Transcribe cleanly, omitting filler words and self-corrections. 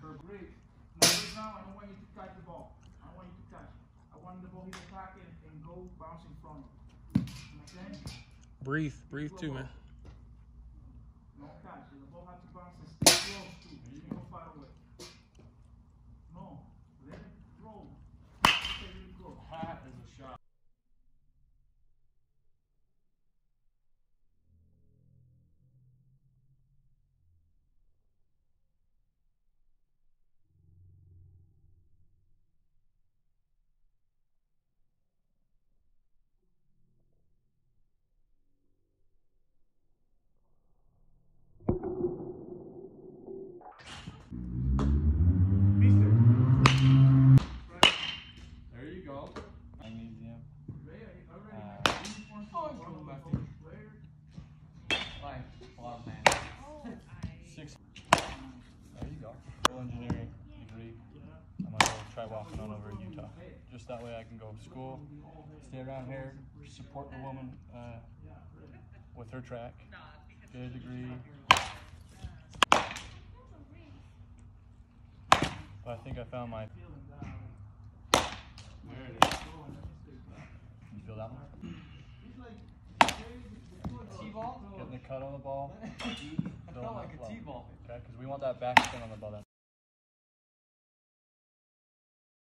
Great. Now right now, I don't want you to catch the ball. I don't want you to catch it. I want the ball hit the pocket and go bounce in front of you. Understand? Breathe too, man. No catch. The ball has to bounce and stay close to you. You don't far away. No. Let it roll. Stay really close. That is a shot. There you go. Magnesium. Six. There you go. Engineering degree. I'm gonna go try walking on over to Utah. Just that way I can go to school, stay around here, support the woman with her track, get a degree. But I think I found my. There it is. You feel that one? T-ball? Getting the cut on the ball. I felt like a T-ball. Okay, because we want that back spin on the ball.